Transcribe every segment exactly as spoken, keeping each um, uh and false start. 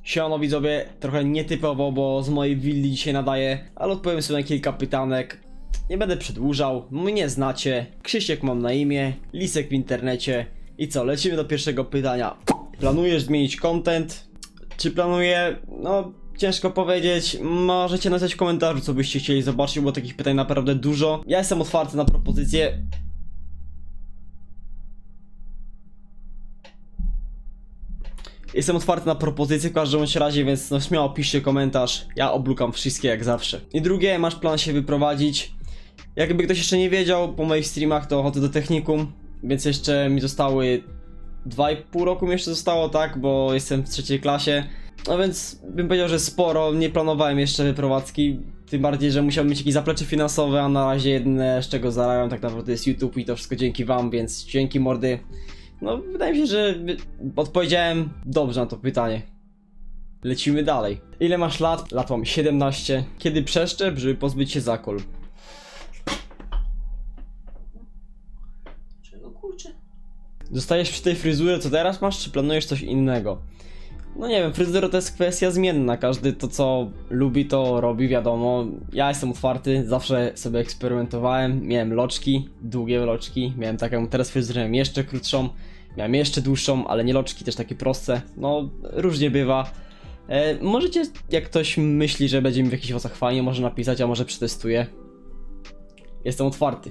Siemano widzowie, trochę nietypowo, bo z mojej willi dzisiaj nadaję, ale odpowiem sobie na kilka pytanek. Nie będę przedłużał, mnie znacie, Krzysiek mam na imię, Lisek w internecie. I co, lecimy do pierwszego pytania. Planujesz zmienić content? Czy planuję? No, ciężko powiedzieć. Możecie napisać w komentarzu, co byście chcieli zobaczyć, bo takich pytań naprawdę dużo. Ja jestem otwarty na propozycje. Jestem otwarty na propozycje w każdym razie, więc no śmiało piszcie komentarz. Ja oblukam wszystkie jak zawsze. I drugie, masz plan się wyprowadzić? Jakby ktoś jeszcze nie wiedział, po moich streamach to chodzę do technikum, więc jeszcze mi zostały dwa i pół roku mi jeszcze zostało, tak, bo jestem w trzeciej klasie. No więc bym powiedział, że sporo, nie planowałem jeszcze wyprowadzki. Tym bardziej, że musiałbym mieć jakieś zaplecze finansowe, a na razie jedyne z czego zarabiam tak naprawdę jest YouTube i to wszystko dzięki wam, więc dzięki mordy. No wydaje mi się, że odpowiedziałem dobrze na to pytanie. Lecimy dalej. Ile masz lat? Lat mam siedemnaście. Kiedy przeszczep, żeby pozbyć się zakol? Czego kurczę? Zostajesz przy tej fryzurze, co teraz masz, czy planujesz coś innego? No nie wiem, fryzura to jest kwestia zmienna. Każdy to co lubi, to robi, wiadomo. Ja jestem otwarty, zawsze sobie eksperymentowałem. Miałem loczki, długie loczki. Miałem taką, teraz fryzurę miałem jeszcze krótszą. Miałem jeszcze dłuższą, ale nie loczki, też takie proste. No, różnie bywa. e, Możecie, jak ktoś myśli, że będzie mi w jakichś włosach fajnie, może napisać, a może przetestuję. Jestem otwarty.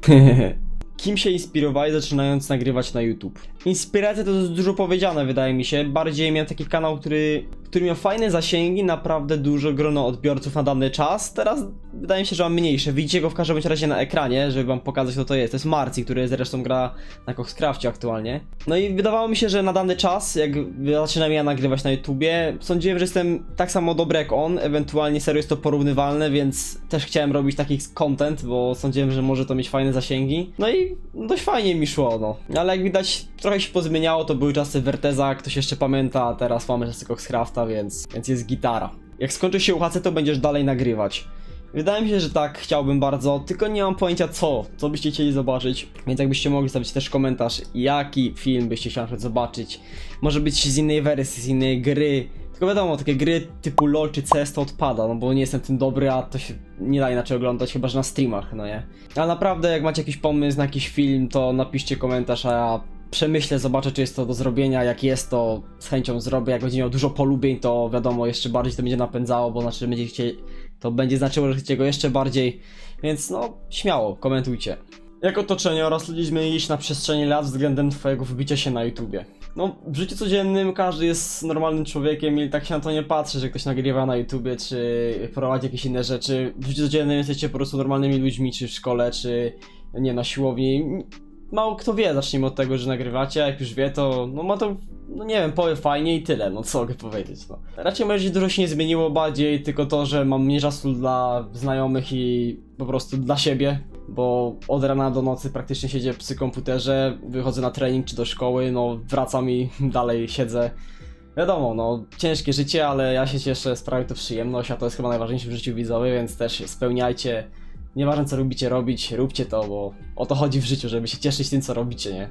Kim się inspirowałeś zaczynając nagrywać na YouTube? Inspiracja to jest dużo powiedziane, wydaje mi się. Bardziej miałem taki kanał, który, który miał fajne zasięgi, naprawdę dużo grono odbiorców na dany czas. Teraz wydaje mi się, że mam mniejsze. Widzicie go w każdym razie na ekranie, żeby wam pokazać, kto to jest. To jest Marci, który zresztą gra na Coxcrafcie aktualnie. No i wydawało mi się, że na dany czas, jak zaczynam ja nagrywać na YouTubie, sądziłem, że jestem tak samo dobry jak on. Ewentualnie serio jest to porównywalne, więc też chciałem robić taki content, bo sądziłem, że może to mieć fajne zasięgi. No i dość fajnie mi szło, no. Ale jak widać, trochę się pozmieniało, to były czasy Verteza, ktoś jeszcze pamięta, a teraz mamy czasy Coxcrafta, więc, więc jest gitara. Jak skończy się U H C, to będziesz dalej nagrywać. Wydaje mi się, że tak, chciałbym bardzo, tylko nie mam pojęcia co, co byście chcieli zobaczyć. Więc jakbyście mogli zostawić też komentarz, jaki film byście chcieli zobaczyć. Może być z innej wersji, z innej gry. Tylko wiadomo, takie gry typu LOL czy C S to odpada, no bo nie jestem tym dobry, a to się nie da inaczej oglądać, chyba że na streamach, no nie? Ale naprawdę, jak macie jakiś pomysł na jakiś film, to napiszcie komentarz, a ja przemyślę, zobaczę, czy jest to do zrobienia. Jak jest, to z chęcią zrobię. Jak będzie miał dużo polubień, to wiadomo, jeszcze bardziej to będzie napędzało, bo znaczy, że będzie chcieli, to będzie znaczyło, że chcecie go jeszcze bardziej. Więc no, śmiało, komentujcie. Jak otoczenie oraz ludzie zmienili się na przestrzeni lat względem twojego wybicia się na YouTubie? No, w życiu codziennym każdy jest normalnym człowiekiem i tak się na to nie patrzy, że ktoś nagrywa na YouTubie, czy prowadzi jakieś inne rzeczy. W życiu codziennym jesteście po prostu normalnymi ludźmi, czy w szkole, czy nie na siłowni. Mało kto wie, zacznijmy od tego, że nagrywacie, a jak już wie, to no ma to, no nie wiem, powie fajnie i tyle, no co mogę powiedzieć, no. Raczej moje życie dużo się nie zmieniło, bardziej tylko to, że mam mniej czasu dla znajomych i po prostu dla siebie, bo od rana do nocy praktycznie siedzę przy komputerze, wychodzę na trening czy do szkoły, no wracam i dalej siedzę. Wiadomo, no ciężkie życie, ale ja się cieszę, sprawia to przyjemność, a to jest chyba najważniejsze w życiu widzowie, więc też spełniajcie. Nieważne co lubicie robić, róbcie to, bo o to chodzi w życiu, żeby się cieszyć tym co robicie, nie?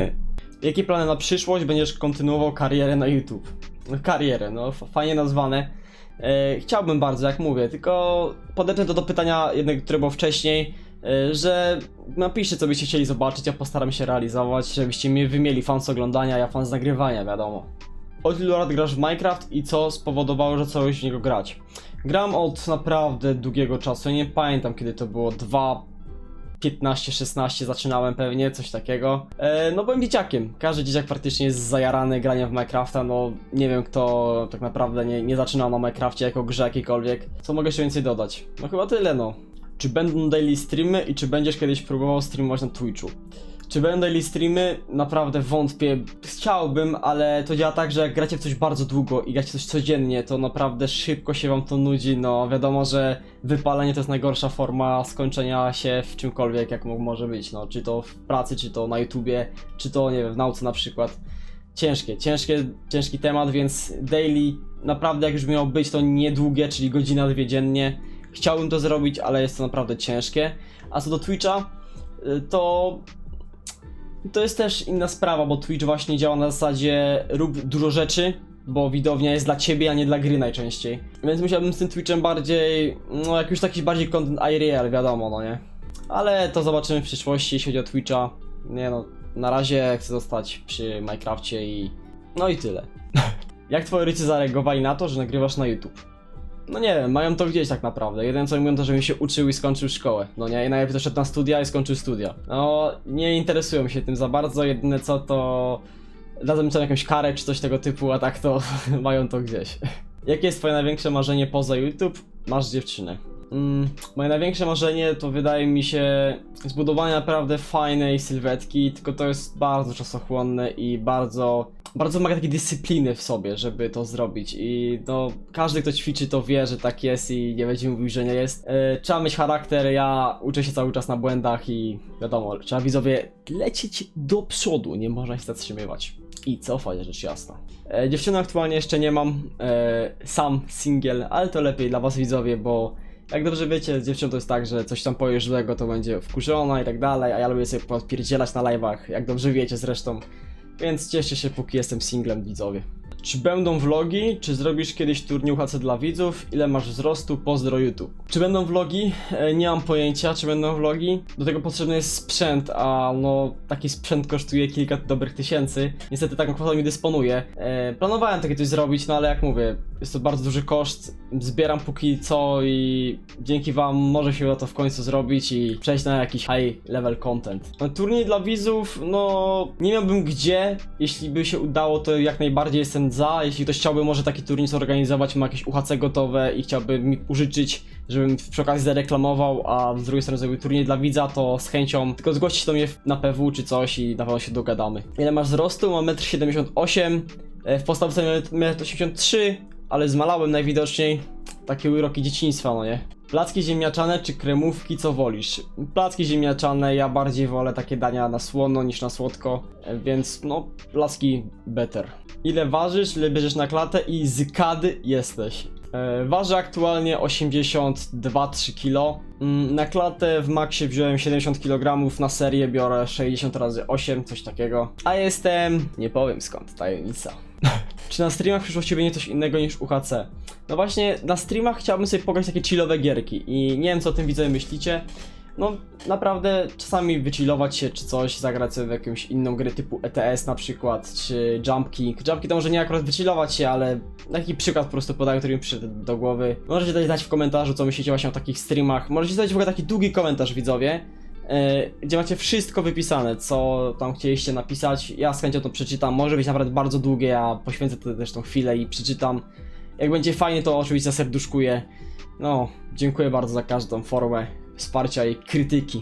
Jakie plany na przyszłość? Będziesz kontynuował karierę na YouTube? No, karierę, no fajnie nazwane. E, chciałbym bardzo, jak mówię, tylko podepnę to do pytania jednego, które było wcześniej, e, że napiszcie co byście chcieli zobaczyć, ja postaram się realizować, żebyście mnie wymieli fan z oglądania, ja fan z nagrywania, wiadomo. Od ilu lat grasz w Minecraft i co spowodowało, że zacząłeś w niego grać? Gram od naprawdę długiego czasu, nie pamiętam kiedy to było, dwa, piętnaście, szesnaście zaczynałem pewnie, coś takiego. E, no byłem dzieciakiem, każdy dzieciak praktycznie jest zajarany graniem w Minecrafta, no nie wiem kto tak naprawdę nie, nie zaczynał na Minecrafcie jako grze jakiejkolwiek. Co mogę jeszcze więcej dodać? No chyba tyle no. Czy będą daily streamy i czy będziesz kiedyś próbował streamować na Twitchu? Czy będą daily streamy? Naprawdę wątpię. Chciałbym, ale to działa tak, że jak gracie w coś bardzo długo i gracie coś codziennie, to naprawdę szybko się wam to nudzi. No wiadomo, że wypalenie to jest najgorsza forma skończenia się w czymkolwiek, jak może być. No, czy to w pracy, czy to na YouTubie, czy to nie wiem, w nauce na przykład. Ciężkie, ciężkie, ciężki temat, więc daily naprawdę jak już miało być, to niedługie, czyli godzina, dwie dziennie. Chciałbym to zrobić, ale jest to naprawdę ciężkie. A co do Twitcha, to to jest też inna sprawa, bo Twitch właśnie działa na zasadzie rób dużo rzeczy bo widownia jest dla ciebie, a nie dla gry najczęściej. Więc musiałbym z tym Twitchem bardziej, no jak już taki bardziej content I R L, wiadomo, no nie? Ale to zobaczymy w przyszłości, jeśli chodzi o Twitcha. Nie no, na razie chcę zostać przy Minecrafcie i... no i tyle. Jak twoi rodzice zareagowali na to, że nagrywasz na YouTube? No nie wiem, mają to gdzieś tak naprawdę. Jeden co mówią to, żebym się uczył i skończył szkołę. No nie, i najlepiej to szedł na studia i skończył studia. No, nie interesują się tym za bardzo, jedyne co to... dadzą mi tam jakąś karę czy coś tego typu, a tak to mają to gdzieś. Jakie jest twoje największe marzenie poza YouTube? Masz dziewczynę. Mm, moje największe marzenie to wydaje mi się zbudowanie naprawdę fajnej sylwetki, tylko to jest bardzo czasochłonne i bardzo, bardzo wymaga takiej dyscypliny w sobie, żeby to zrobić i no każdy kto ćwiczy to wie, że tak jest i nie będzie mówił, że nie jest. Yy, trzeba mieć charakter, ja uczę się cały czas na błędach i wiadomo, trzeba widzowie lecieć do przodu, nie można się zatrzymywać. I cofać, rzecz jasna. E, dziewczyny aktualnie jeszcze nie mam, e, sam singiel, ale to lepiej dla was widzowie, bo jak dobrze wiecie, z dziewczyną to jest tak, że coś tam powiesz złego, to będzie wkurzona i tak dalej, a ja lubię sobie podpierdzielać na live'ach, jak dobrze wiecie zresztą. Więc cieszcie się, póki jestem singlem, widzowie. Czy będą vlogi? Czy zrobisz kiedyś turniej U H C dla widzów? Ile masz wzrostu? Pozdro YouTube. Czy będą vlogi? E, nie mam pojęcia, czy będą vlogi. Do tego potrzebny jest sprzęt, a no taki sprzęt kosztuje kilka dobrych tysięcy. Niestety taką kwotą nie dysponuję. E, planowałem takie coś zrobić, no ale jak mówię, jest to bardzo duży koszt. Zbieram póki co i dzięki wam może się uda to w końcu zrobić i przejść na jakiś high level content. No, turniej dla widzów, no nie miałbym gdzie. Jeśli by się udało, to jak najbardziej jestem za. Jeśli ktoś chciałby może taki turniej zorganizować, ma jakieś U H C gotowe i chciałby mi użyczyć, żebym przy okazji zareklamował, a z drugiej strony zrobił turniej dla widza, to z chęcią tylko zgłoście do mnie na P W czy coś i na pewno się dogadamy. Ile masz wzrostu? Mam metr siedemdziesiąt osiem, w podstawce metr osiemdziesiąt trzy, ale zmalałem najwidoczniej. Takie uroki dzieciństwa, no nie? Placki ziemniaczane czy kremówki, co wolisz? Placki ziemniaczane, ja bardziej wolę takie dania na słono niż na słodko, więc no, placki better. Ile ważysz, ile bierzesz na klatę i z kady jesteś? E, ważę aktualnie osiemdziesiąt dwa trzy kilo. Mm, na klatę w maksie wziąłem siedemdziesiąt kilogramów, na serię biorę sześćdziesiąt razy osiem, coś takiego. A jestem... nie powiem skąd, tajemnica. Czy na streamach w przyszłości będzie coś innego niż U H C? No właśnie, na streamach chciałbym sobie pograć takie chillowe gierki i nie wiem co o tym widzowie myślicie. No naprawdę czasami wychillować się czy coś, zagrać sobie w jakąś inną grę typu E T S na przykład, czy Jump King. Jump King to może nie akurat wychillować się, ale taki przykład po prostu podaję, który mi przyszedł do głowy. Możecie dać znać w komentarzu, co myślicie właśnie o takich streamach. Możecie dać w ogóle taki długi komentarz, widzowie, yy, gdzie macie wszystko wypisane, co tam chcieliście napisać. Ja z chęcią to przeczytam, może być naprawdę bardzo długie, ja poświęcę to też tą chwilę i przeczytam. Jak będzie fajnie, to oczywiście zaserduszkuję. No, dziękuję bardzo za każdą formę wsparcia i krytyki.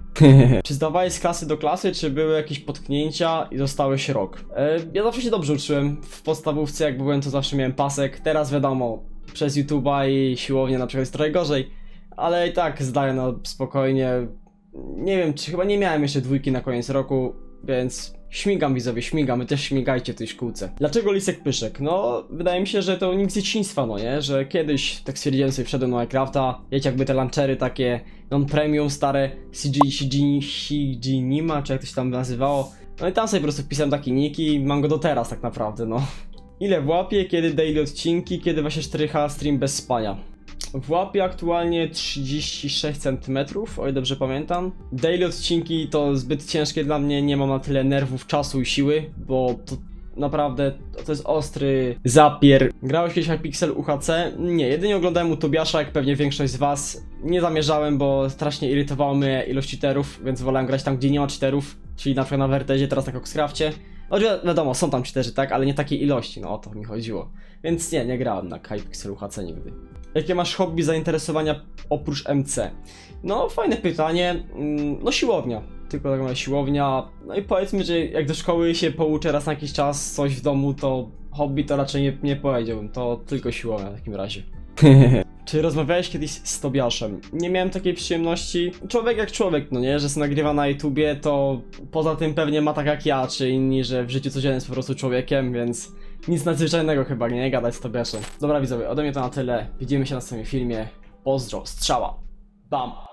Czy zdawałeś z klasy do klasy, czy były jakieś potknięcia i zostałeś rok? E, ja zawsze się dobrze uczyłem. W podstawówce jak byłem, to zawsze miałem pasek. Teraz wiadomo, przez YouTube'a i siłownię na przykład jest trochę gorzej. Ale i tak zdaję na spokojnie. Nie wiem, czy chyba nie miałem jeszcze dwójki na koniec roku, więc... śmigam widzowie, śmigam, wy też śmigajcie w tej szkółce. Dlaczego Lisek Pyszek? No, wydaje mi się, że to nikt z dzieciństwa, no nie? Że kiedyś, tak stwierdziłem sobie, wszedłem do Minecrafta, wiecie, jakby te launchery takie non-premium, stare C G, C G, C G Nima, czy jak to się tam nazywało. No i tam sobie po prostu wpisałem taki nick i mam go do teraz tak naprawdę, no. Ile w łapie, kiedy daily odcinki, kiedy właśnie cztery K stream bez spania? W łapie aktualnie trzydzieści sześć centymetrów, o ile dobrze pamiętam. Daily odcinki to zbyt ciężkie dla mnie, nie mam na tyle nerwów, czasu i siły, bo to naprawdę to jest ostry zapier. Grałeś kiedyś Hypixel U H C? Nie, jedynie oglądałem u Tobiasza, jak pewnie większość z was. Nie zamierzałem, bo strasznie irytowało mnie ilość cheaterów, więc wolałem grać tam, gdzie nie ma cheaterów, czyli na przykład na Wertezie, teraz na Coxcrafcie. No wiadomo, są tam cheaterzy, tak, ale nie takiej ilości, no o to mi chodziło. Więc nie, nie grałem na Hypixel U H C nigdy. Jakie masz hobby, zainteresowania oprócz M C? No, fajne pytanie. No, siłownia. Tylko taka moja siłownia. No i powiedzmy, że jak do szkoły się pouczę raz na jakiś czas coś w domu, to hobby to raczej nie, nie powiedziałbym. To tylko siłownia w takim razie. Czy rozmawiałeś kiedyś z Tobiaszem? Nie miałem takiej przyjemności. Człowiek jak człowiek, no nie? Że się nagrywa na YouTubie, to poza tym pewnie ma tak jak ja, czy inni, że w życiu codziennym jest po prostu człowiekiem, więc nic nadzwyczajnego chyba, nie? Gadać z Tobiaszem. Dobra widzowie, ode mnie to na tyle. Widzimy się na następnym filmie. Pozdro, strzała. Bam!